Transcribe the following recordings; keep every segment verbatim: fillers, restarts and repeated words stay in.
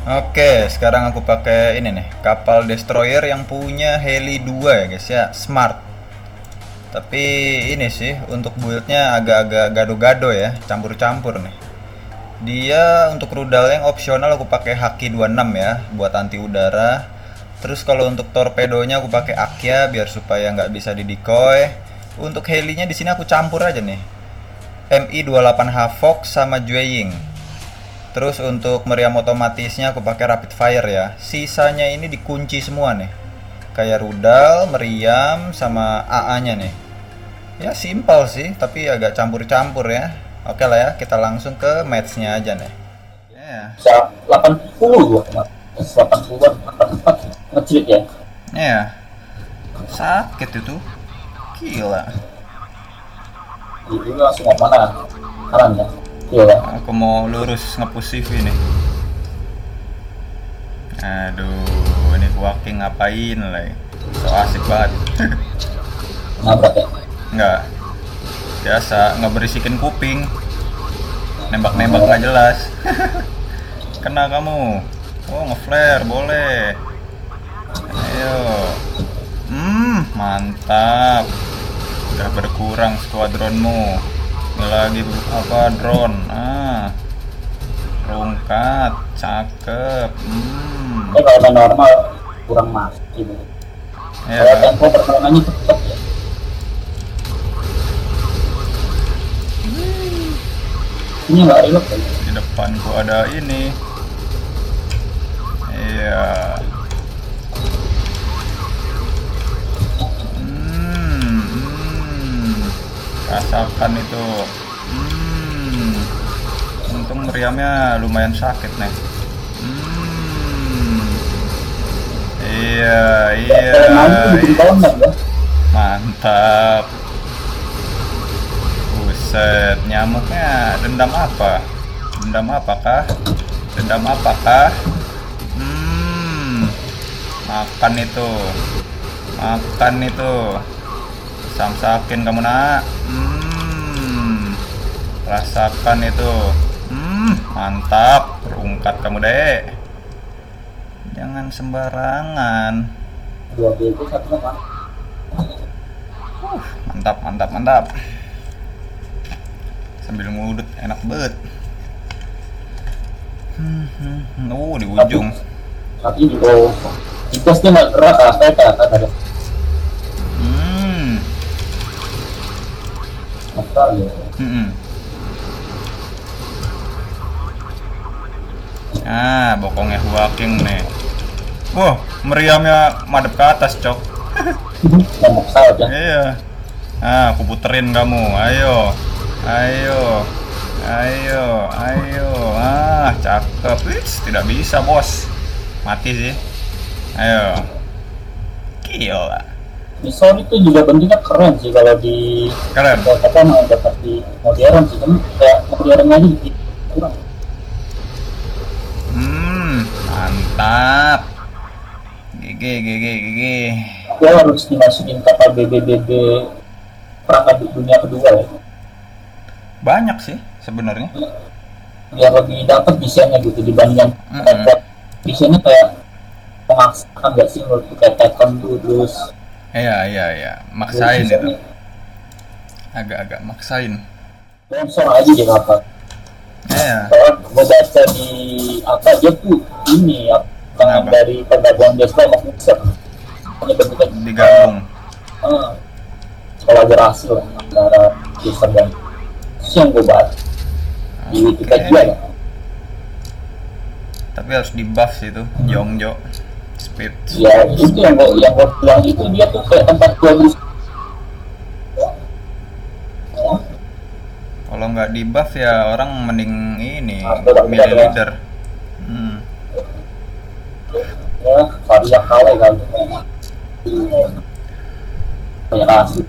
Oke, sekarang aku pakai ini nih, kapal destroyer yang punya heli dua ya guys ya, smart. Tapi ini sih untuk build-nya agak-agak gado-gado ya, campur-campur nih. Dia untuk rudal yang opsional aku pakai Haki dua puluh enam ya, buat anti udara. Terus kalau untuk torpedonya aku pakai Akya biar supaya nggak bisa di decoy. Untuk helinya di sini aku campur aja nih. M I dua puluh delapan H Fox sama Jueying. Terus untuk meriam otomatisnya aku pakai rapid fire ya. Sisanya ini dikunci semua nih. Kayak rudal, meriam, sama A A-nya nih. Ya simpel sih, tapi agak campur-campur ya. Oke lah ya, kita langsung ke match-nya aja nih. Ya. Bisa delapan puluh gua kemarin. delapan puluhan, delapan puluh empat ngecil ya. Ya. Sakit itu. Gila. Jadi langsung mau mana? Kanan ya. Iya. Aku mau lurus nge-push C V nih. Aduh, ini walking ngapain lah? So asik banget. Nabrak ya. Enggak. Biasa ngeberisikin kuping. Nembak-nembak nggak jelas. Kena kamu. Oh, nge-flare boleh. Ayo. Hmm, mantap. Udah berkurang skuadronmu. Ini lagi apa drone. Ah. Rungkat, cakep. Hmm. Ini kalau main normal kurang masuk gitu. Ya. Kalau tempo pertarungannya cepet ya. Ini nggak ribet kan? Di depanku ada ini. Iya. Hmm, hmm. Rasakan itu. Hmm. Untung meriamnya lumayan sakit nih. Hmm. Iya, iya. iya. Mantap. Buset, nyamuknya dendam apa? Dendam apakah? Dendam apakah? Hmm. Makan itu. Makan itu. Samsakin kamu nak. Hmm. Rasakan itu. Hmm, mantap. Rungkat kamu deh. Jangan sembarangan. Dua bego satu apa? Uh, mantap, mantap, mantap. Sambil ngudut enak banget. Hmm, hmm, hmm. Oh, di ujung. Tapi di bawah. Itasnya nggak gerak, apa ya? Ada. Hmm. Apa ya? Hmm. Ah, bokongnya walking nih. Wah, meriamnya madep ke atas, cok. Nembak pesawat ya. Iya. Ah, aku puterin kamu. Ayo. Ayo. Ayo, ayo. Ah, cakep. Wits, tidak bisa, Bos. Mati sih. Ayo. Gila. Di Sony itu juga bentuknya keren sih kalau di Keren. apa mau dapat di modern sih kan kayak modern aja gitu kurang. Hmm, mantap. G G G G G G. Dia harus dimasukin kapal B B B B perang dunia kedua ya. Banyak sih sebenarnya. Biar lebih dapat desainnya gitu dibandingkan Mm-mm. desainnya kayak memaksakan nggak sih menurut kayak Tekken tuh terus. Iya, iya, iya. Maksain itu. Agak-agak maksain. Sponsor aja dia kapal. Iya. Kalau gue baca di apa aja tuh ini apa dari perdagangan Desla sama Mixer. Ini bentuknya Digabung. Ah, kolaborasi lah antara user dan itu yang gue bahas di Wikipedia ya. Tapi harus di buff sih itu, Jongjo speed. Ya itu yang gue yang gue bilang itu dia tuh kayak tempat gue bisa. Kalau nggak di buff ya orang mending ini Ah, betul, milih betul. leader. Hmm. Ya varian kale kan kayak asli.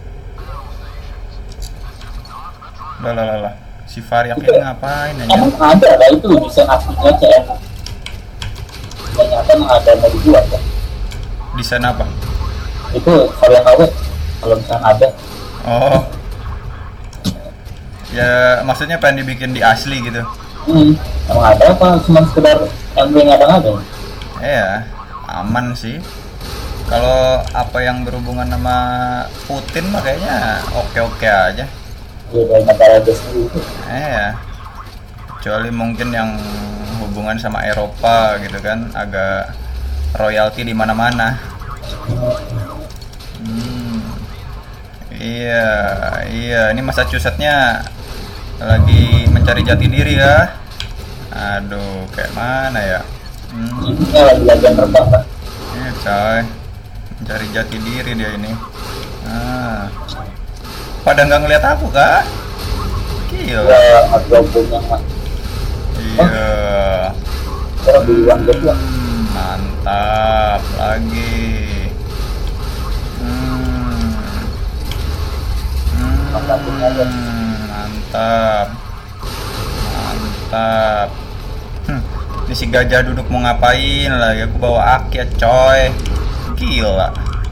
Lah lah lah lah. Si Variak ini ngapain aja? Emang ada lah itu desain aslinya C M. Ternyata emang ada yang mau dibuat ya. Desain apa? Itu varian K W kalau misalnya ada. Oh. Ya maksudnya pengen dibikin di asli gitu. Hmm, emang ada apa cuma sekedar M W ngadang-ngadang? Iya, aman sih. Kalau apa yang berhubungan sama Putin mah kayaknya oke-oke aja. Ya dari negara dia sendiri itu. Iya, kecuali mungkin yang hubungan sama Eropa gitu kan, agak royalti di mana-mana. Hmm, iya, iya. Ini Massachusetts-nya lagi mencari jati diri ya. Aduh, kayak mana ya? Hmm, Ini lagi latihan terbang kan? ini coy, mencari jati diri dia ini. Ah, pada nggak ngeliat aku kak? Gila. Ya ada punya mas. Iya. Orang duluan dia bilang, Hmm, mantap lagi. Hmm. Hmm, mantap. Mantap. Hmm, ini si gajah duduk mau ngapain lagi? Aku bawa aki ya coy. Gila.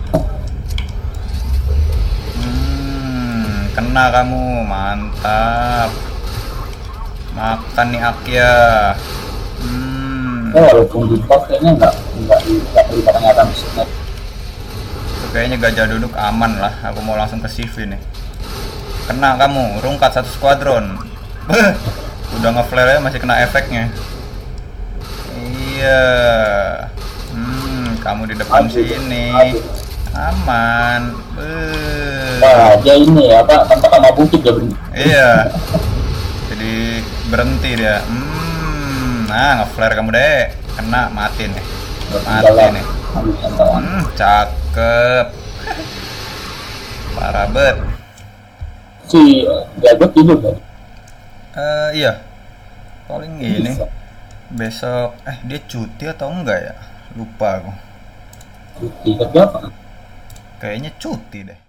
Hmm, kena kamu. Mantap. Makan nih aki ya. Hmm. ya walaupun di pos kayaknya nggak nggak nggak kelihatan nyata musuhnya. Itu kayaknya gajah duduk aman lah. Aku mau langsung ke C V nih. Kena kamu, rungkat satu skuadron. Beuh, udah nge-flare ya masih kena efeknya. Iya. Hmm, kamu di depan Aduh, sini. aduh. Aman. Beuh. Nah dia ini apa tempat sama bukit dia berhenti. Iya. Jadi berhenti dia. Hmm, nah nge-flare kamu deh. Kena mati nih. Mati nih. Ambil sentuhan. Hmm, cakep. Parah bet. Si Gagot tidur kan? Eh iya. Paling ini Bisa. besok eh dia cuti atau enggak ya? Lupa aku. Cuti kerja apa? Kayaknya cuti deh.